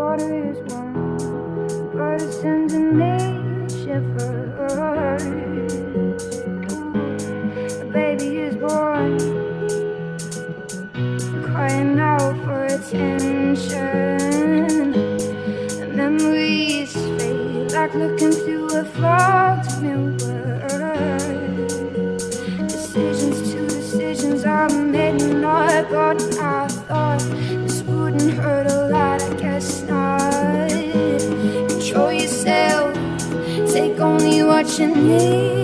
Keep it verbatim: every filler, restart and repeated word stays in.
water is warm, but it sends me shivers. A baby is born, crying out for attention. And memories fade like looking through a fogged mirror. Decisions to decisions are made and not, but I thought this wouldn't hurt a lot. I guess not. Control yourself, take only what you need.